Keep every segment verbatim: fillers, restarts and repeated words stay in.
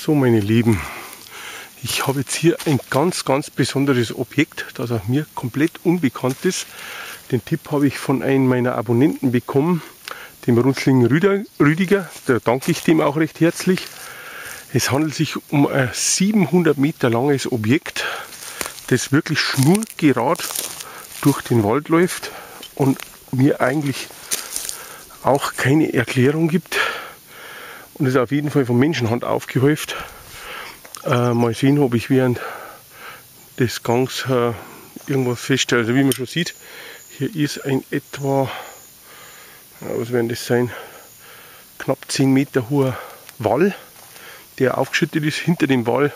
So, meine Lieben, ich habe jetzt hier ein ganz, ganz besonderes Objekt, das auch mir komplett unbekannt ist. Den Tipp habe ich von einem meiner Abonnenten bekommen, dem Runzligen Rüdiger. Da danke ich dem auch recht herzlich. Es handelt sich um ein siebenhundert Meter langes Objekt, das wirklich schnurgerad durch den Wald läuft und mir eigentlich auch keine Erklärung gibt. Und ist auf jeden Fall von Menschenhand aufgehäuft. Äh, mal sehen, ob ich während des Gangs äh, irgendwas feststelle. Also wie man schon sieht, hier ist ein etwa, ja, was werden das sein, knapp zehn Meter hoher Wall, der aufgeschüttet ist. Hinter dem Wall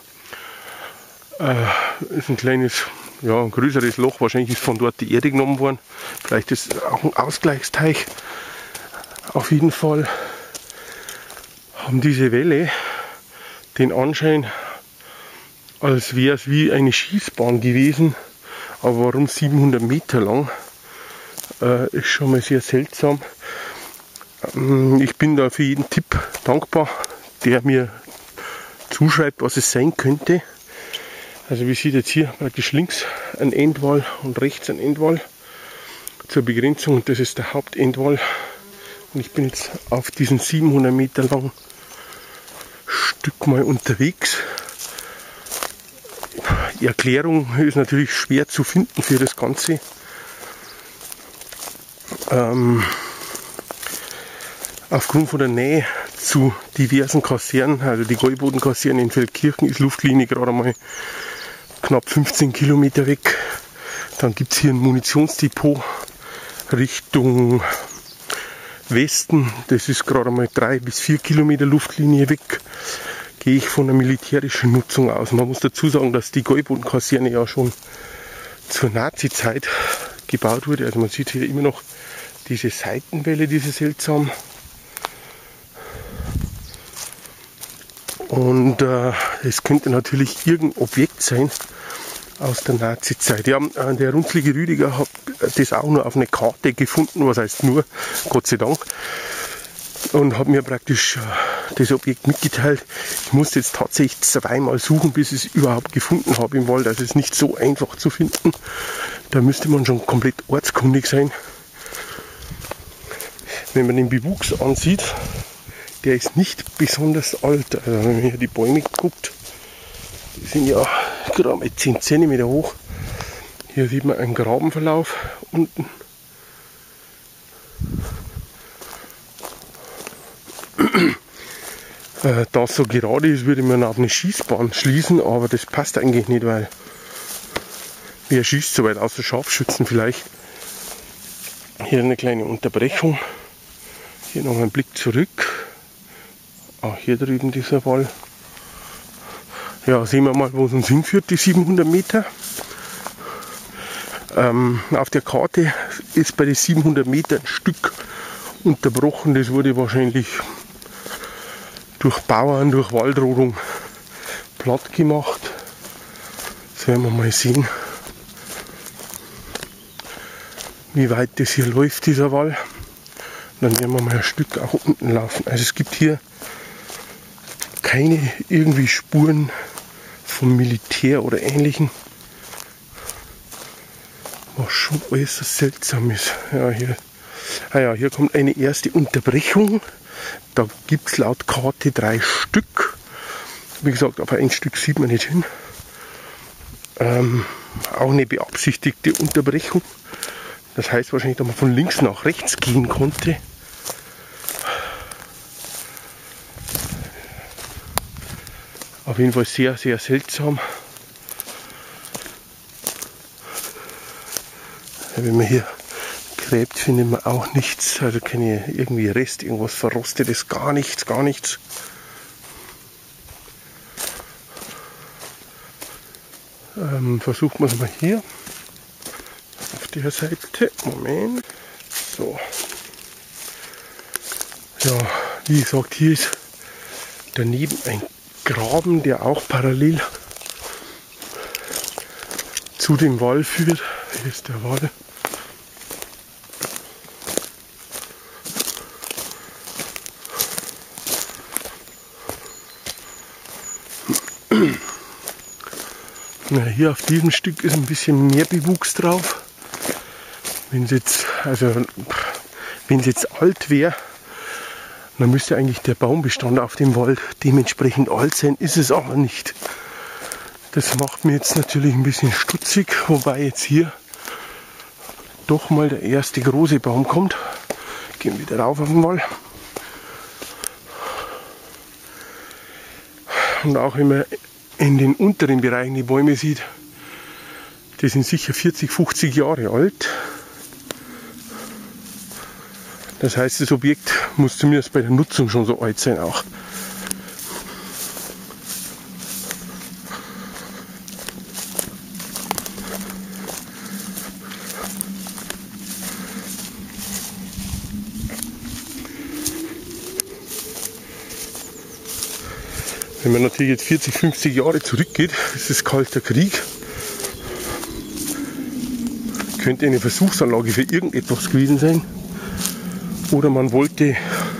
äh, ist ein kleines, ja, ein größeres Loch. Wahrscheinlich ist von dort die Erde genommen worden. Vielleicht ist es auch ein Ausgleichsteich. Auf jeden Fall haben diese Wälle den Anschein, als wäre es wie eine Schießbahn gewesen. Aber warum siebenhundert Meter lang, äh, ist schon mal sehr seltsam. Ähm, ich bin da für jeden Tipp dankbar, der mir zuschreibt, was es sein könnte. Also wie sieht jetzt hier praktisch links ein Endwall und rechts ein Endwall zur Begrenzung. Das ist der Hauptendwall. Und ich bin jetzt auf diesen siebenhundert Meter langen Stück mal unterwegs. Die Erklärung ist natürlich schwer zu finden für das Ganze. Ähm, aufgrund von der Nähe zu diversen Kasernen, also die Gäuboden-Kaserne in Feldkirchen, ist Luftlinie gerade mal knapp fünfzehn Kilometer weg. Dann gibt es hier ein Munitionsdepot Richtung Westen, das ist gerade mal drei bis vier Kilometer Luftlinie weg. Gehe ich von der militärischen Nutzung aus. Man muss dazu sagen, dass die Gäuboden-Kaserne ja schon zur Nazi-Zeit gebaut wurde. Also man sieht hier immer noch diese Seitenwelle, diese seltsam. Und äh, es könnte natürlich irgendein Objekt sein aus der Nazi-Zeit. Ja, der Runzlige Rüdiger hat das auch nur auf einer Karte gefunden, was heißt nur, Gott sei Dank. Und hat mir praktisch das Objekt mitgeteilt. Ich musste jetzt tatsächlich zweimal suchen, bis ich es überhaupt gefunden habe im Wald. Also es ist nicht so einfach zu finden. Da müsste man schon komplett ortskundig sein. Wenn man den Bewuchs ansieht, der ist nicht besonders alt. Also wenn man hier die Bäume guckt, die sind ja gerade mal zehn Zentimeter hoch. Hier sieht man einen Grabenverlauf unten. Äh, da es so gerade ist, würde man auf eine Schießbahn schließen, aber das passt eigentlich nicht, weil wer schießt so weit, außer Scharfschützen vielleicht. Hier eine kleine Unterbrechung. Hier noch ein Blick zurück. Ah, hier drüben dieser Wall. Ja, sehen wir mal, wo es uns hinführt, die siebenhundert Meter. Ähm, auf der Karte ist bei den siebenhundert Meter ein Stück unterbrochen. Das wurde wahrscheinlich durch Bauern, durch Waldrodung platt gemacht. Das werden wir mal sehen, wie weit das hier läuft, dieser Wall. Und dann werden wir mal ein Stück auch unten laufen. Also es gibt hier keine irgendwie Spuren vom Militär oder Ähnlichem. Was schon äußerst seltsam ist. Ja, hier, ah ja, hier kommt eine erste Unterbrechung. Da gibt es laut Karte drei Stück. Wie gesagt, aber ein Stück sieht man nicht hin. Ähm, auch eine beabsichtigte Unterbrechung. Das heißt wahrscheinlich, dass man von links nach rechts gehen konnte. Auf jeden Fall sehr, sehr seltsam. Wenn man hier gräbt, findet man auch nichts. Also keine irgendwie Rest, irgendwas Verrostetes, gar nichts, gar nichts. Ähm, versucht man es mal hier. Auf der Seite. Moment. So. Ja, wie gesagt, hier ist daneben ein Graben, der auch parallel zu dem Wall führt. Hier ist der Wall. Na, hier auf diesem Stück ist ein bisschen mehr Bewuchs drauf. Wenn es jetzt, also, wenn es jetzt alt wäre, dann müsste eigentlich der Baumbestand auf dem Wald dementsprechend alt sein, ist es aber nicht. Das macht mir jetzt natürlich ein bisschen stutzig, wobei jetzt hier doch mal der erste große Baum kommt. Gehen wir wieder rauf auf den Wall. Und auch wenn man in den unteren Bereichen die Bäume sieht, die sind sicher vierzig, fünfzig Jahre alt. Das heißt, das Objekt muss zumindest bei der Nutzung schon so alt sein auch. Wenn man natürlich jetzt vierzig, fünfzig Jahre zurückgeht, ist es Kalter Krieg. Könnte eine Versuchsanlage für irgendetwas gewesen sein. Oder man wollte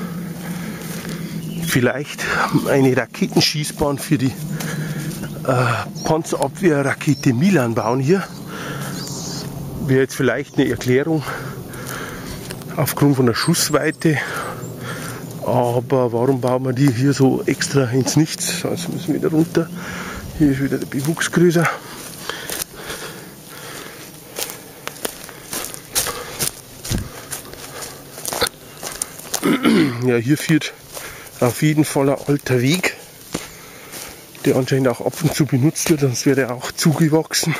vielleicht eine Raketenschießbahn für die äh, Panzerabwehrrakete Milan bauen hier. Wäre jetzt vielleicht eine Erklärung aufgrund von der Schussweite. Aber warum bauen wir die hier so extra ins Nichts? Also müssen wir wieder runter. Hier ist wieder der Bewuchs größer. Ja, hier führt auf jeden Fall ein alter Weg, der anscheinend auch ab und zu benutzt wird, sonst wäre er auch zugewachsen.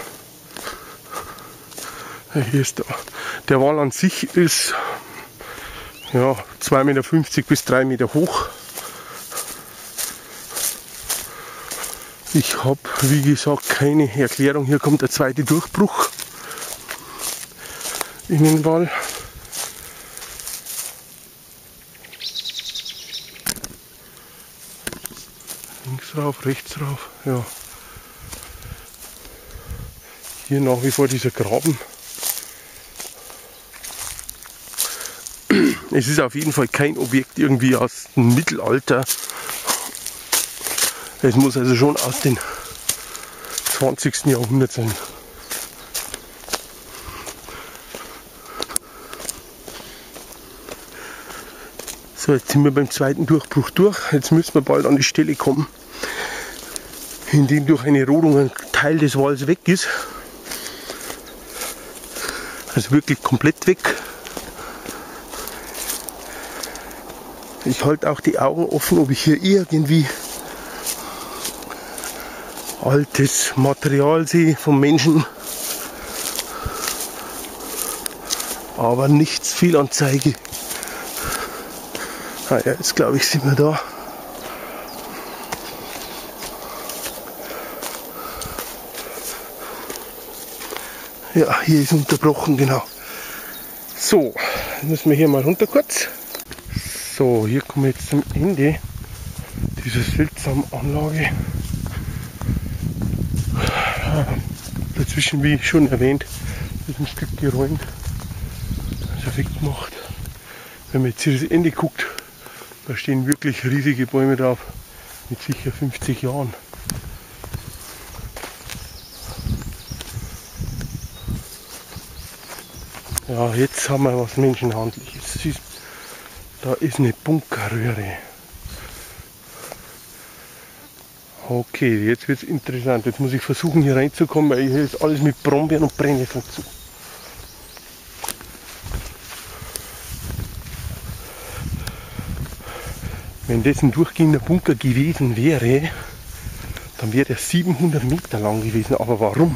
Ja, hier ist der, der Wall an sich ist ja, zwei Meter fünfzig bis drei Meter hoch. Ich habe, wie gesagt, keine Erklärung. Hier kommt der zweite Durchbruch in den Wall. Links rauf, rechts rauf. Ja. Hier nach wie vor dieser Graben. Es ist auf jeden Fall kein Objekt irgendwie aus dem Mittelalter. Es muss also schon aus dem zwanzigsten Jahrhundert sein. So, jetzt sind wir beim zweiten Durchbruch durch. Jetzt müssen wir bald an die Stelle kommen, in dem durch eine Rodung ein Teil des Walls weg ist. Also wirklich komplett weg. Ich halte auch die Augen offen, ob ich hier irgendwie altes Material sehe vom Menschen. Aber nichts viel Anzeige. Ah ja, jetzt glaube ich, sind wir da. Ja, hier ist unterbrochen, genau. So, dann müssen wir hier mal runter kurz. So, hier kommen wir jetzt zum Ende dieser seltsamen Anlage. Dazwischen, wie schon erwähnt, ist ein Stück geräumt, also weggemacht. Wenn man jetzt hier das Ende guckt, da stehen wirklich riesige Bäume drauf, mit sicher fünfzig Jahren. Ja, jetzt haben wir was Menschenhandliches. Da ist eine Bunkerröhre. Okay, jetzt wird es interessant. Jetzt muss ich versuchen hier reinzukommen, weil hier ist alles mit Brombeeren und Brennnesseln zu. Wenn das ein durchgehender Bunker gewesen wäre, dann wäre der siebenhundert Meter lang gewesen. Aber warum?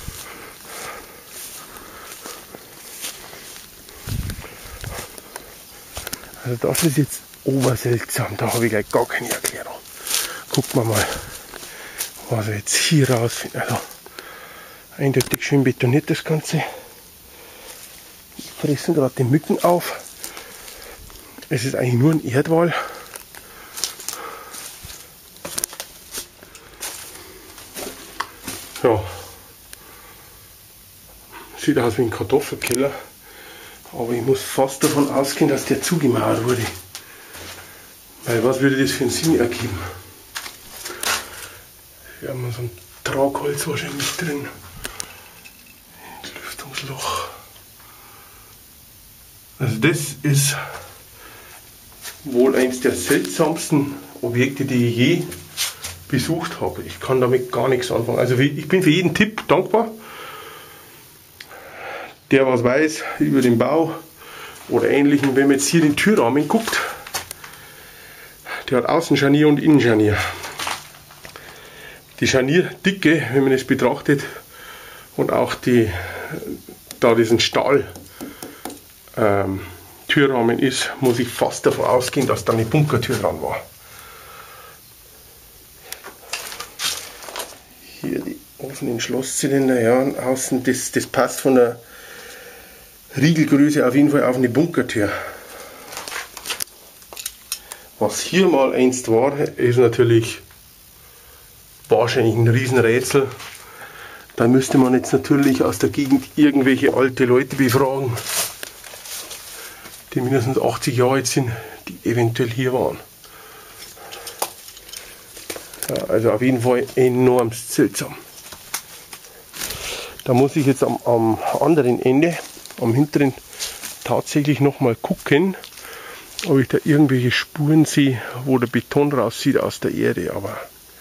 Also das ist jetzt oberseltsam, da habe ich gleich gar keine Erklärung. Gucken wir mal, was wir jetzt hier rausfinden. Also eindeutig schön betoniert das Ganze. Die fressen gerade die Mücken auf. Es ist eigentlich nur ein Erdwall. Ja, sieht aus wie ein Kartoffelkeller. Aber ich muss fast davon ausgehen, dass der zugemauert wurde. Weil was würde das für einen Sinn ergeben? Hier haben wir so ein Tragholz wahrscheinlich drin. Lüftungsloch. Also das ist wohl eines der seltsamsten Objekte, die ich je besucht habe. Ich kann damit gar nichts anfangen. Also ich bin für jeden Tipp dankbar, der was weiß über den Bau oder Ähnlichem. Wenn man jetzt hier den Türrahmen guckt, der hat Außenscharnier und Innenscharnier. Die Scharnierdicke, wenn man es betrachtet, und auch die, da diesen Stahl ähm, Türrahmen ist, muss ich fast davon ausgehen, dass da eine Bunkertür dran war. Hier die offenen Schlosszylinder, ja, und außen, das, das passt von der Riegelgröße auf jeden Fall auf eine Bunkertür. Was hier mal einst war, ist natürlich wahrscheinlich ein Riesenrätsel. Da müsste man jetzt natürlich aus der Gegend irgendwelche alte Leute befragen, die mindestens achtzig Jahre alt sind, die eventuell hier waren. Ja, also auf jeden Fall enorm seltsam. Da muss ich jetzt am, am anderen Ende, am hinteren, tatsächlich nochmal gucken, ob ich da irgendwelche Spuren sehe, wo der Beton raussieht aus der Erde. Aber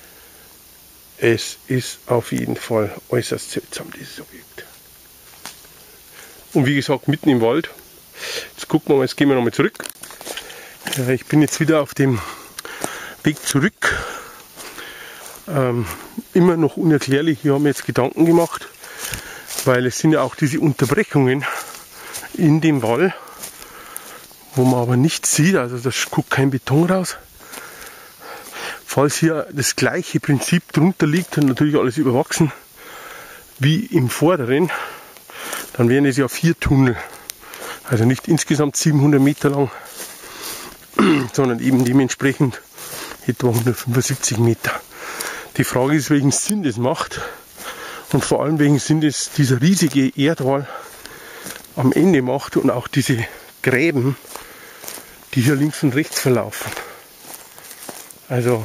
es ist auf jeden Fall äußerst seltsam, dieses Objekt. Und wie gesagt, mitten im Wald. Jetzt gucken wir mal, jetzt gehen wir nochmal zurück. Ich bin jetzt wieder auf dem Weg zurück. Ähm, immer noch unerklärlich. Ich habe mir jetzt Gedanken gemacht, weil es sind ja auch diese Unterbrechungen in dem Wall, wo man aber nichts sieht, also da guckt kein Beton raus. Falls hier das gleiche Prinzip drunter liegt und natürlich alles überwachsen wie im vorderen, dann wären es ja vier Tunnel. Also nicht insgesamt siebenhundert Meter lang, sondern eben dementsprechend etwa hundertfünfundsiebzig Meter. Die Frage ist, welchen Sinn das macht und vor allem welchen Sinn das dieser riesige Erdwall am Ende macht und auch diese Gräben, die hier links und rechts verlaufen. Also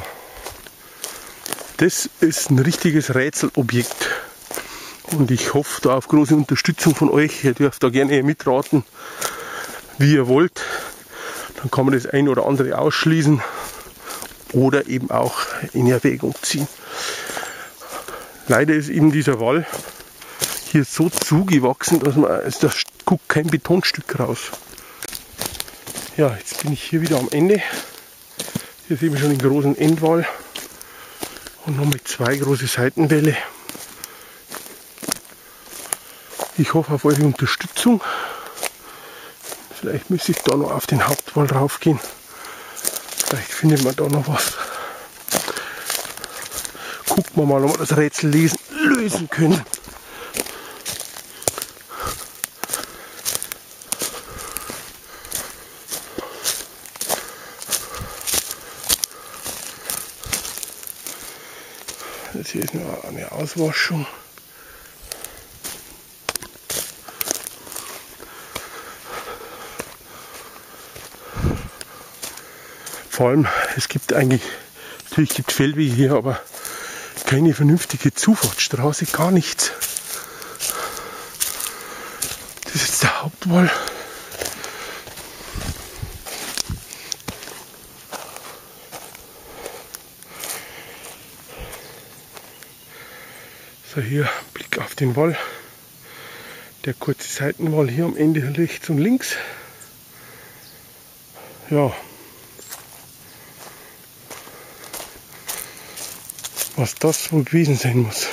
das ist ein richtiges Rätselobjekt und ich hoffe da auf große Unterstützung von euch. Ihr dürft da gerne mitraten, wie ihr wollt. Dann kann man das ein oder andere ausschließen oder eben auch in Erwägung ziehen. Leider ist eben dieser Wall hier so zugewachsen, dass man, also da guckt kein Betonstück raus. Ja, jetzt bin ich hier wieder am Ende. Hier sehen wir schon den großen Endwall und nochmal zwei große Seitenwälle. Ich hoffe auf eure Unterstützung. Vielleicht müsste ich da noch auf den Hauptwall rauf gehen. Vielleicht findet man da noch was. Gucken wir mal, ob wir das Rätsel lesen, lösen können. Das hier ist nur eine Auswaschung. Vor allem, es gibt eigentlich, natürlich gibt es Feldwege hier, aber keine vernünftige Zufahrtsstraße, gar nichts. Das ist jetzt der Hauptwall. So, hier Blick auf den Wall. Der kurze Seitenwall hier am Ende rechts und links. Ja. Was das wohl gewesen sein muss.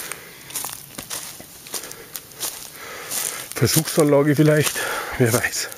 Versuchsanlage vielleicht, wer weiß.